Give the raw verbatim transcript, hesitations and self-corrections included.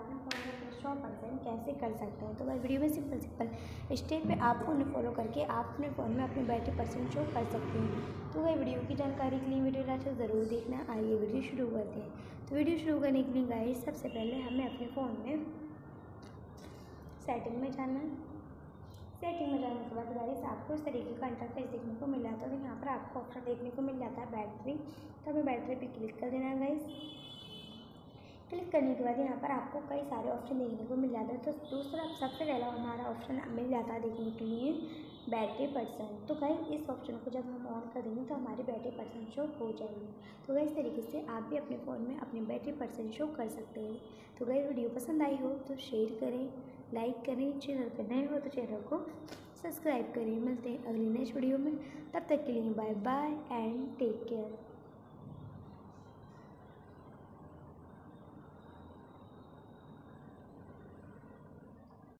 अपने फ़ोन में अपने सौ परसेंट कैसे कर सकते हैं। तो भाई वीडियो में सिंपल सिंपल स्टेप पे आपको उन्हें फॉलो करके आप अपने फ़ोन में अपनी बैटरी परसेंट शो कर सकते हैं। तो भाई वीडियो की जानकारी के लिए वीडियो लास्ट ज़रूर देखना। आइए वीडियो शुरू करते हैं। तो वीडियो शुरू करने के लिए गाइस सबसे पहले हमें अपने फ़ोन में सेटिंग में जाना है। सेटिंग में जाने के बाद गाइस आपको इस तरीके का इंटरफेस देखने को मिल जाता है। तो यहाँ पर आपको ऑप्शन देखने को मिल जाता है बैटरी। तो हमें बैटरी पे क्लिक कर देना है गाइस। क्लिक करने के बाद यहाँ पर आपको कई सारे ऑप्शन देखने को मिल जाते हैं। तो दूसरा सबसे पहला हमारा ऑप्शन मिल जाता है देखने के लिए बैटरी परसेंट। तो गाइस इस ऑप्शन को जब हम ऑन कर देंगे तो हमारी बैटरी परसेंट शो हो जाएगी। तो गाइस इस तरीके से आप भी अपने फ़ोन में अपनी बैटरी परसेंट शो कर सकते हैं। तो गाइस वीडियो पसंद आई हो तो शेयर करें, लाइक करें, चैनल पर नए हो तो चैनल को सब्सक्राइब करें। मिलते हैं अगली नेक्स्ट वीडियो में, तब तक के लिए bye bye and take care.